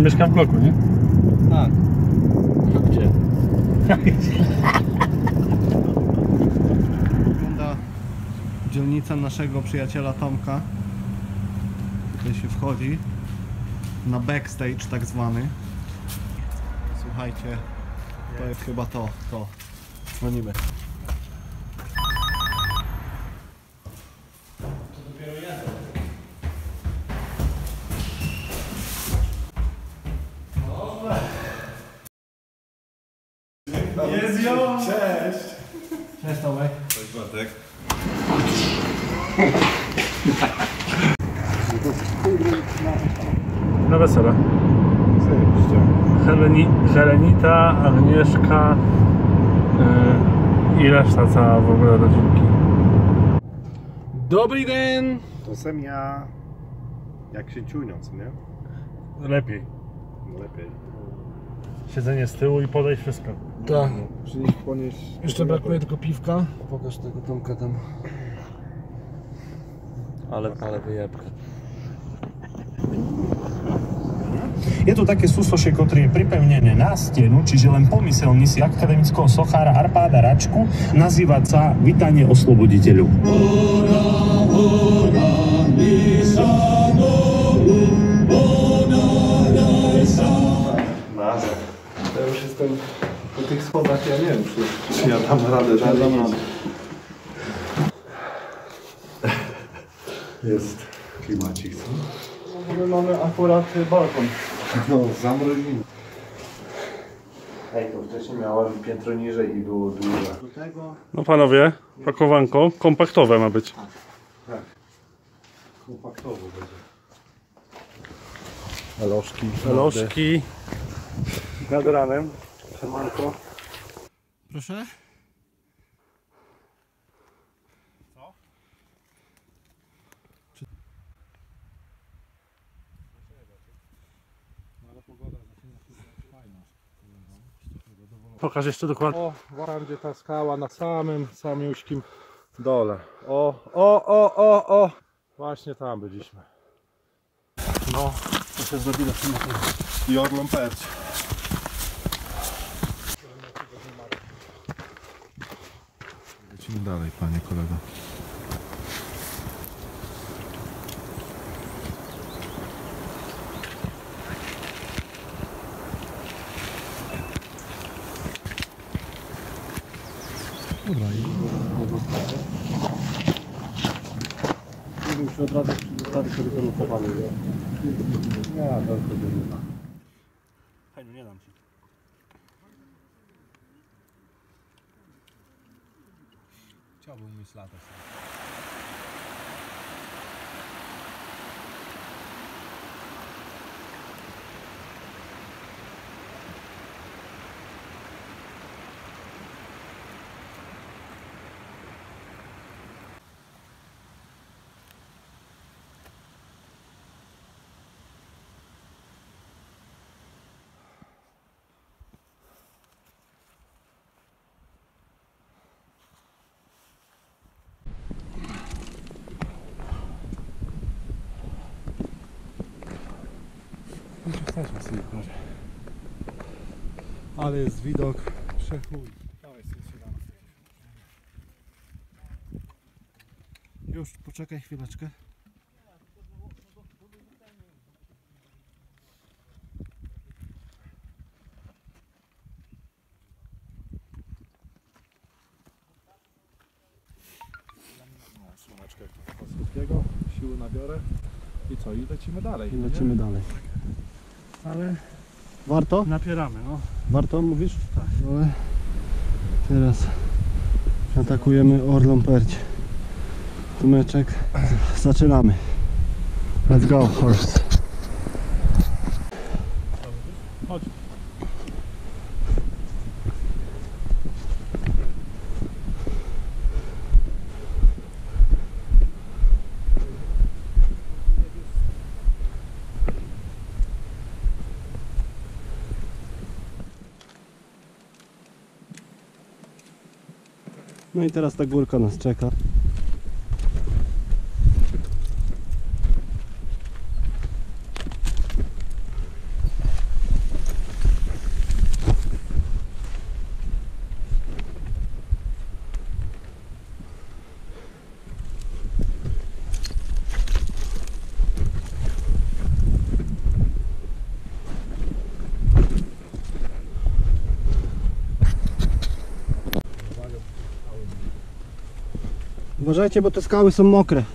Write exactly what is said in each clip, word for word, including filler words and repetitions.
on mieszka w bloku, nie? Tak. A gdzie? Wygląda dzielnica naszego przyjaciela Tomka. Tutaj się wchodzi na backstage tak zwany. Słuchajcie, to jest chyba to, to. Dzwonimy. Jest ją! Cześć! Cześć Tomek. Cześć Bartek. Na wesele. Heleni, Helenita, Agnieszka yy, i reszta cała w ogóle rodzinki. Dobry dzień! To sam ja, jak się ciuniąc, nie? Lepiej. Lepiej. Siedzenie z tyłu i podejść wszystko. Tak. Czyli ponieść... Jeszcze brakuje tylko piwka. Pokaż tego Tomka tam. Ale, ale wyjebka. Je to také súsošie, ktoré je pripevnené na stenu, čiže len pomyselný si akademického sochára Arpáda Račku nazývať sa Vítanie osloboditeľov. Ja już jestem po tych schodach, ja nie wiem, czy, czy ja dam radę dalej. Jest klimacik, co? My mamy akurat balkon. No, zamrozimy. Ej, to wcześniej miała piętro niżej i było duże. Do tego No panowie, pakowanko kompaktowe ma być. Tak. Kompaktowo będzie. Elożki. Lożki nad ranem. Siemanko. proszę. Pokaż jeszcze dokładnie. O, właśnie ta skała na samym, samiuśkim dole. O, o, o, o, o! Właśnie tam byliśmy. No, to się zrobi na tym. I Orlą Perć. Lecimy dalej, panie kolego. Dobra, i nie wiem, czy od razu zostawić sobie ten uchowany. Nie, to wtedy nie ma. Hej, no nie dam ci. Chciałbym mieć latę. Ale jest widok przechuj. Już, poczekaj chwileczkę. Słoneczkę polskiego, siły nabiorę i co? I lecimy dalej. I lecimy dalej. Ale Warto? napieramy, no. Warto, mówisz? Tak. Ale teraz atakujemy Orlą Perć. Tumeczek. Zaczynamy. Let's go, horse. Chodź. No i teraz ta górka nas czeka. Uważajcie, bo te skały są mokre.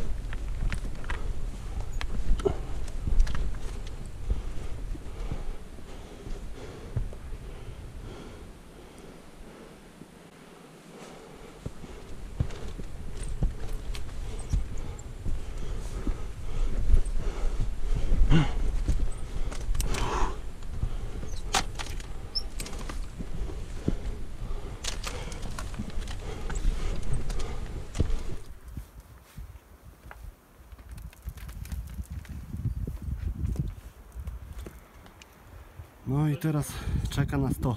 No i teraz czeka nas to.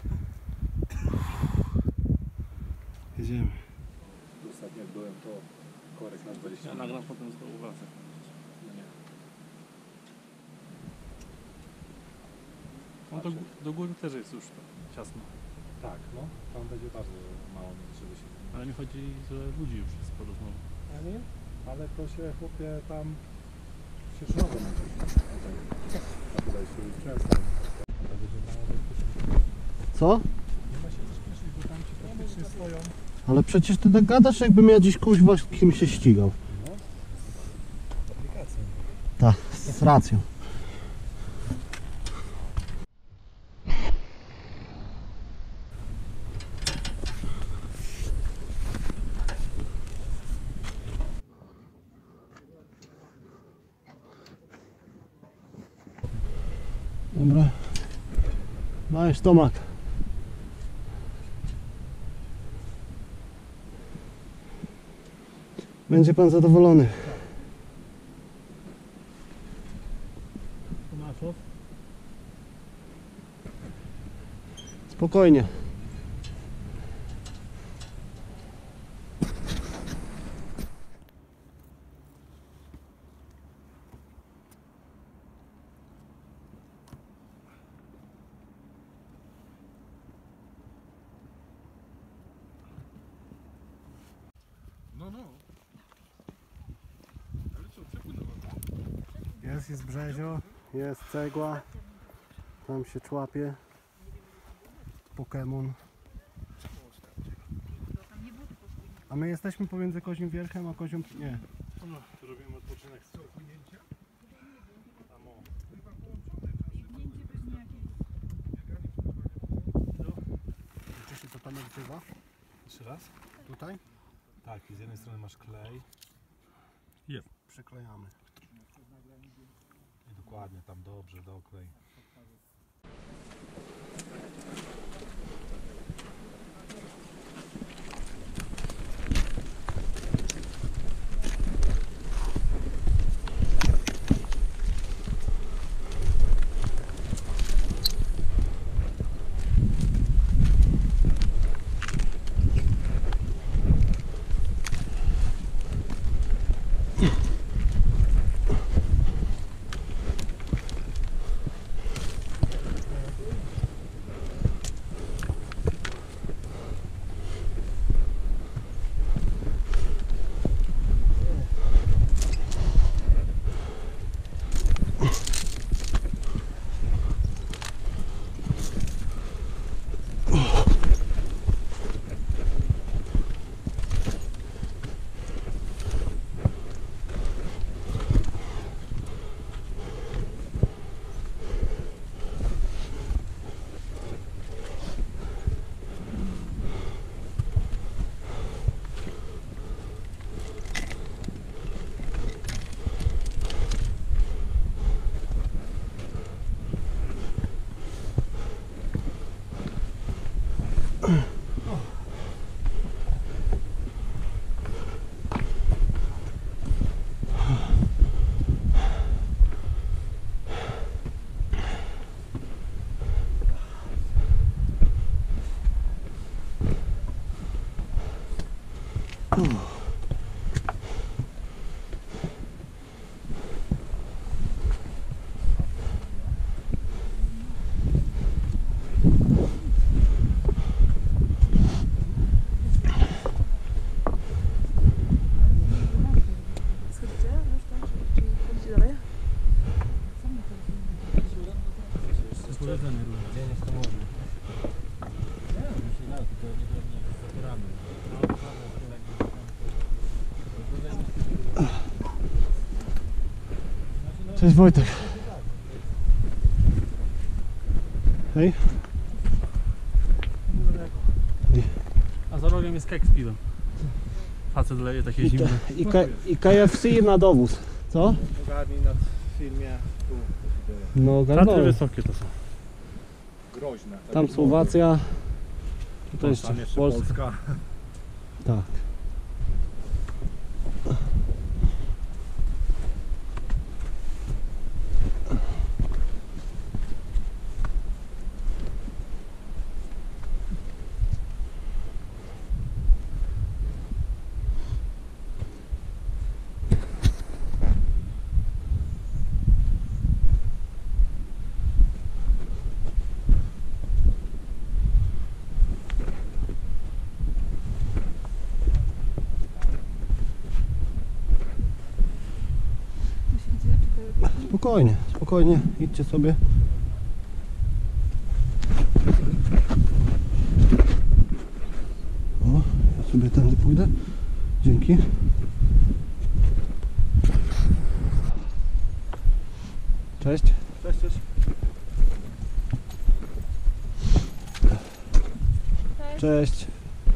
Jedziemy. Ostatnio jak byłem, to korek na dwadzieścia. Ja nagram potem z dołu wracę. No do, do góry też jest już to ciasno. Tak, no. Tam będzie bardzo mało miejsc, żeby się... Ale mi chodzi, że ludzi już jest sporo znowu. A nie? Ale to się chłopie tam... się żrowo na tym. A tutaj się już często. To będzie mało bezpiecznie. Co? Nie ma się co śpieszyć, bo tam ci praktycznie stoją. Ale przecież ty tak gadasz, jakbym ja dziś kuźwa z kim się ścigał. Aplikacje. Tak, z racją. Dobra. Dajesz, Tomak. Będzie pan zadowolony. Tomaszow? Spokojnie. No, no. Ale co, przepłynęła? Jest, jest brzezio, jest cegła. Tam się człapie. Pokemon. A my jesteśmy pomiędzy Kozim Wierchem a Kozią... Nie. No, to robimy odpoczynek z płynięcia. Tam o. Czy się to tam odbywa? Jeszcze raz? Tutaj? Tak, i z jednej strony masz klej. Jest. Przyklejamy. I dokładnie tam dobrze doklej. Cześć Wojtek. Hej. A za rogiem jest kek z piwem. Facet leje takie I, zimne. te, i, K, I K F C na dowóz. Co? Ogarnij na filmie tu. No Tatry ogarnąłem. wysokie to są. Groźne. tak Tam jak Słowacja. Tutaj morze. Tam jeszcze jeszcze Polska. Polska. Tak. Spokojnie, spokojnie, idźcie sobie. O, ja sobie tędy pójdę. Dzięki. Cześć. Cześć, cześć. Cześć.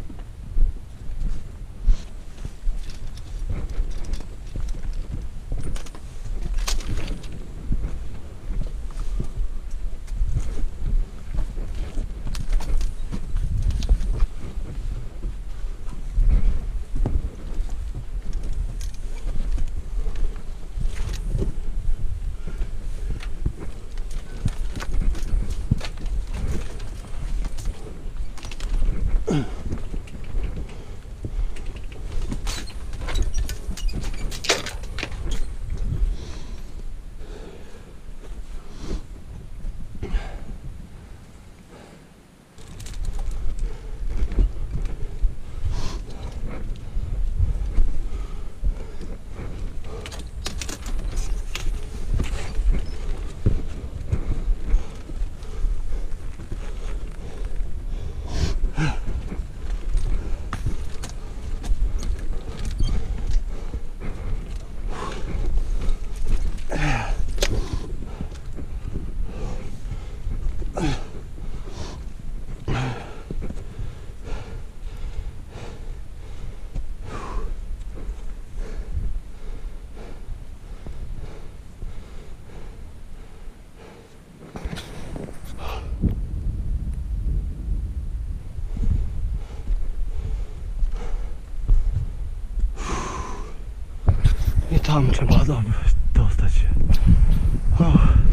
I tam trzeba dobrać, dostać się. O.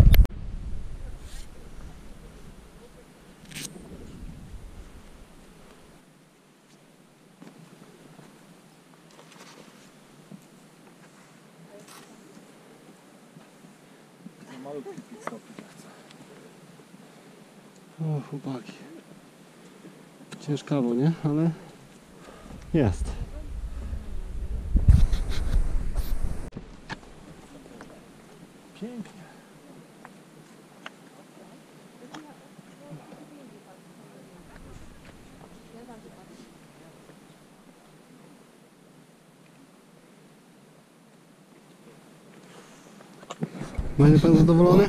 Malutki pit stop jak chcę. O, chłopaki. Ciężkawo, nie? Ale jest. Pięknie. Będzie pan zadowolony?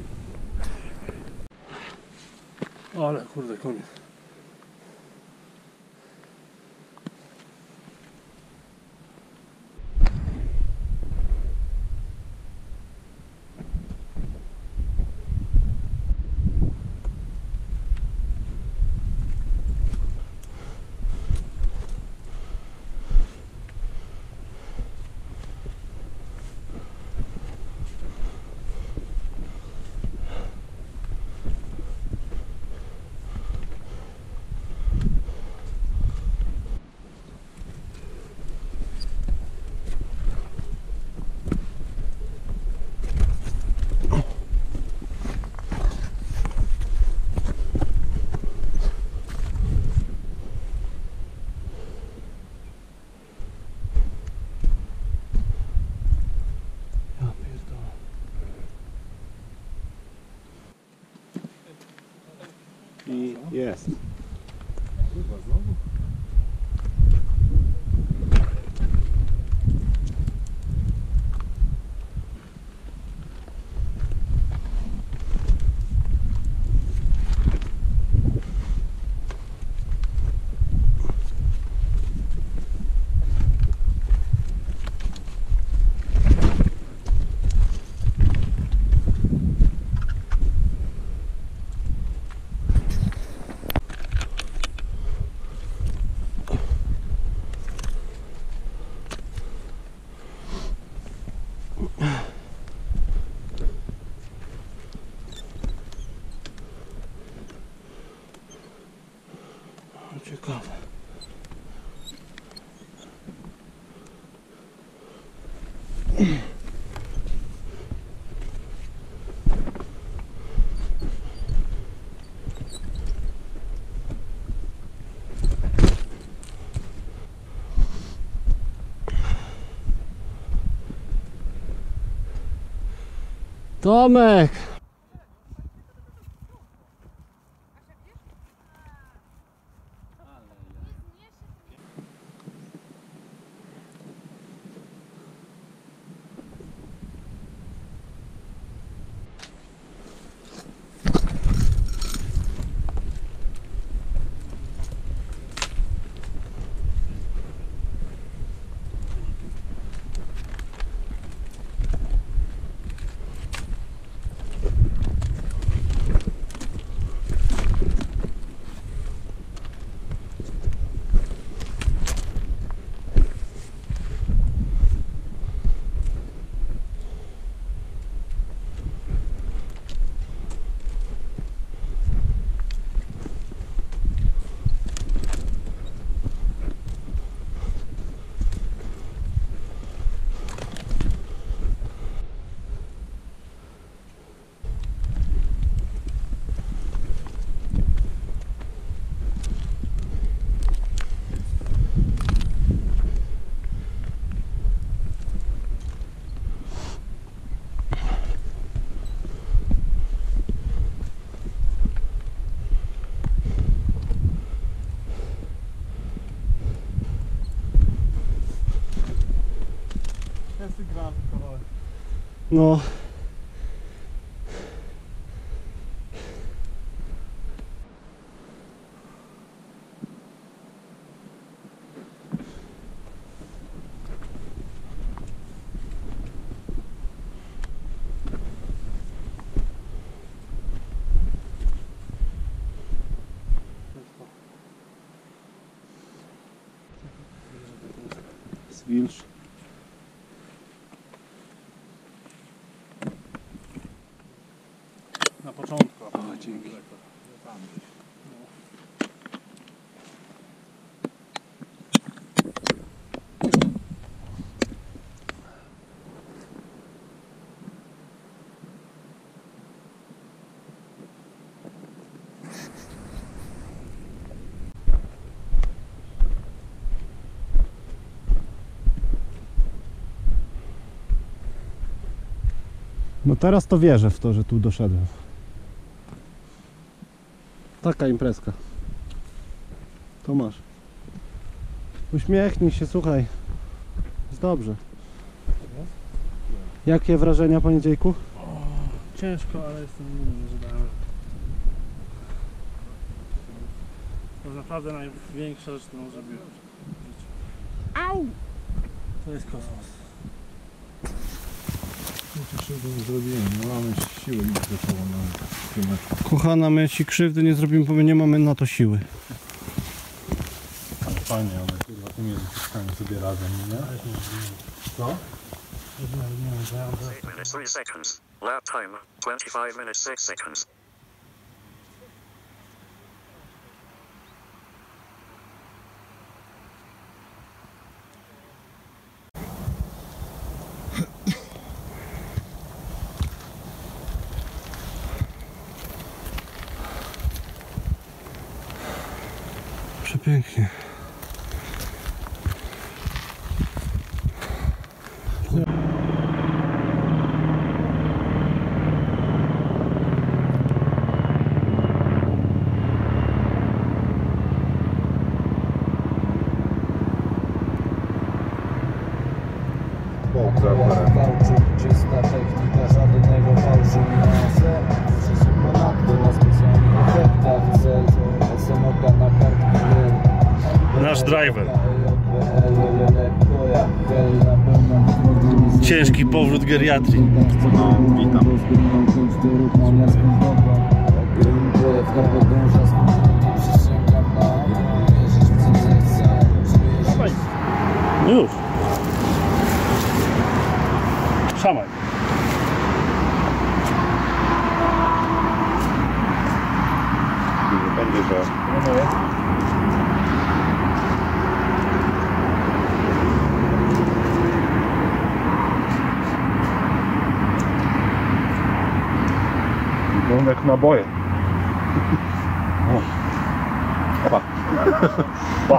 Ale kurde, koniec. Ja pierdolę. I jest. Kurwa, znowu? Tomek! No. Zwilż. Na początku. O, dzięki. Tam gdzieś. No teraz to wierzę w to, że tu doszedłem. Taka imprezka. Tomasz. Uśmiechnij się, słuchaj. Jest dobrze. Jakie wrażenia po niedziejku? Ciężko, ale jestem dumny, że dałem. To jest naprawdę największa rzecz, którą zrobiłem w życiu. Au! To jest kosmos. Krzywdy nie zrobiłem, nie mamy siły i gotowo na tym meczu. Kochana, my ci krzywdy nie zrobimy, bo my nie mamy na to siły. Ale fajnie, one kurwa tymi języczkami sobie radzą, nie? Co? eight minutes three seconds. Lap time twenty-five minutes six seconds. Przepięknie. Czysta technika, żadnego fałszu nie muszę się ponadto na specjalnych efektach cel S M O K na kartki. Nasz driver. Ciężki powrót geriatrii. No, witam. Już. Szamaj. Będzie, że... Wygląda jak naboje. Opa. Pa.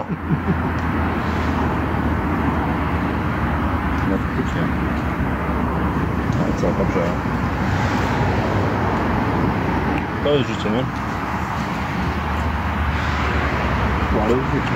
No faktycznie. No i co, dobrze. To jest życie, nie? Ale jest życie.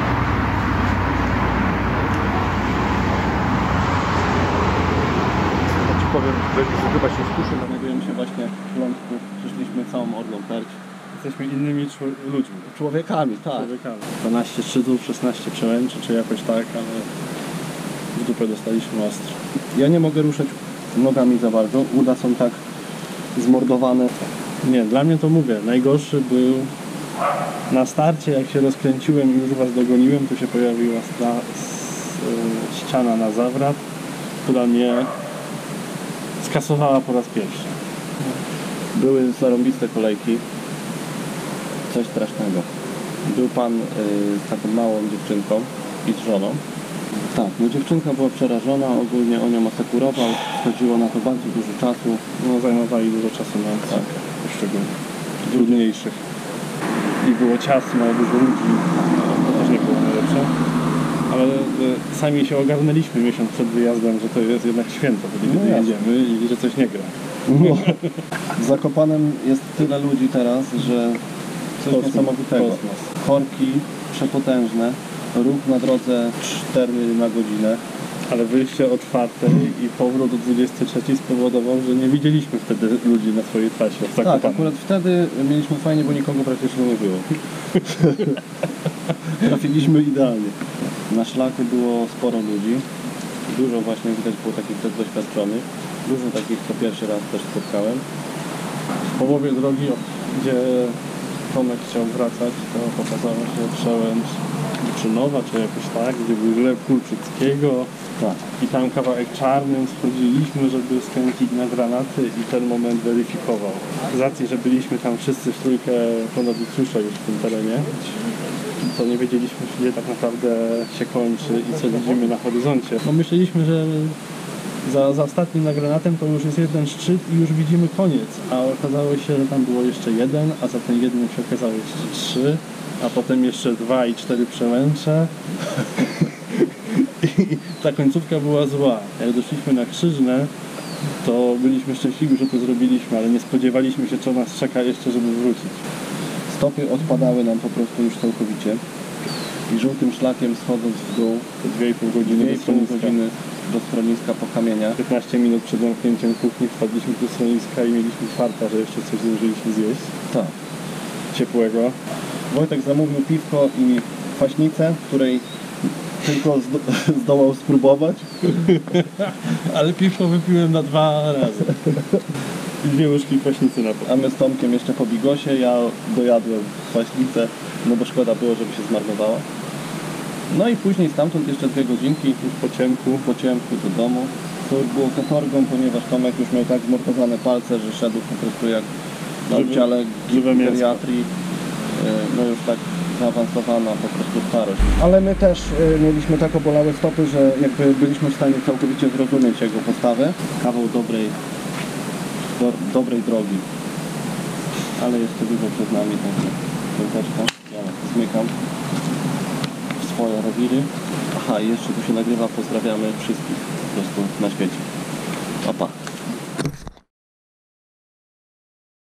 Ja ci powiem, że chyba się skuszy. Znajdujemy się właśnie w Lądku. Przyszliśmy całą Orlą Perć. Jesteśmy innymi czł- ludźmi. Człowiekami, tak. Człowiekami. dwanaście szczytów, szesnaście przełęczy, czy jakoś tak, ale w dupę dostaliśmy ostro. Ja nie mogę ruszać nogami za bardzo. Uda są tak zmordowane. Nie, dla mnie to mówię, najgorszy był na starcie, jak się rozkręciłem i już was dogoniłem, tu się pojawiła sta, s, y, ściana na zawrat, która mnie skasowała po raz pierwszy. Były zarąbiste kolejki. Coś strasznego. Był pan y, z taką małą dziewczynką i z żoną. Tak, no dziewczynka była przerażona, ogólnie on ją asekurował, schodziło na to bardzo dużo czasu. No, zajmowali dużo czasu na tak. poszczególnych, trudniejszych. I było ciasno, dużo ludzi, to też nie było najlepsze. Ale y, sami się ogarnęliśmy miesiąc przed wyjazdem, że to jest jednak święto, kiedy No jasne. jedziemy i że coś nie gra. No. W Zakopanem jest tyle ludzi teraz, że coś Kosmos, niesamowitego. kosmos. Korki przepotężne, ruch na drodze cztery na godzinę. Ale wyjście o czwartej i powrót o dwudziestej trzeciej spowodował, że nie widzieliśmy wtedy ludzi na swojej trasie w Tak, Zakopanem. akurat wtedy mieliśmy fajnie, bo nikogo praktycznie nie było. Trafiliśmy idealnie. Na szlaku było sporo ludzi. Dużo właśnie widać było takich też doświadczonych. Dużo takich, co pierwszy raz też spotkałem. W połowie drogi, gdzie Tomek chciał wracać, to pokazała się przełęcz Czynowa, czy jakoś tak, gdzie był żlew Kulczyckiego. Tak. I tam kawałek czarnym schodziliśmy, żeby skręcić na granaty i ten moment weryfikował. Z racji, że byliśmy tam wszyscy w trójkę ponowicjusze już w tym terenie, to nie wiedzieliśmy, gdzie tak naprawdę się kończy i co widzimy na horyzoncie. No myśleliśmy, że za, za ostatnim nagranatem to już jest jeden szczyt i już widzimy koniec, a okazało się, że tam było jeszcze jeden, a za ten jeden się okazało jeszcze trzy, a potem jeszcze dwa i cztery przełęcze. I ta końcówka była zła. Jak doszliśmy na Krzyżne, to byliśmy szczęśliwi, że to zrobiliśmy, ale nie spodziewaliśmy się, co nas czeka jeszcze, żeby wrócić. Stopy odpadały nam po prostu już całkowicie. I żółtym szlakiem schodząc w dół, dwie i pół godziny dwie i do pół schroniska. godziny do schroniska po kamieniach. piętnaście minut przed zamknięciem kuchni wpadliśmy do schroniska i mieliśmy farta, że jeszcze coś zdążyliśmy zjeść Tak. ciepłego. Wojtek zamówił piwko i kwaśnicę, której tylko zdo zdołał spróbować. Ale piwko wypiłem na dwa razy. I dwie łyżki kwaśnicy na A my z Tomkiem jeszcze po bigosie, ja dojadłem kwaśnicę, no bo szkoda było, żeby się zmarnowała. No i później stamtąd jeszcze dwie godzinki już po ciemku. po ciemku do domu. To już było katorgą, ponieważ Tomek już miał tak zmordowane palce, że szedł po prostu jak na Żywe- oddziale żywe mięsko. geriatrii. No już tak zaawansowana po prostu starość. Ale my też y, mieliśmy tak obolałe stopy, że jakby byliśmy w stanie całkowicie zrozumieć jego postawę. Kawał dobrej, do, dobrej drogi. Ale jeszcze dużo przed nami, także piąteczka. Ja zmykam w swoje rewiry. Aha, i jeszcze tu się nagrywa, pozdrawiamy wszystkich po prostu na świecie. Pa, pa.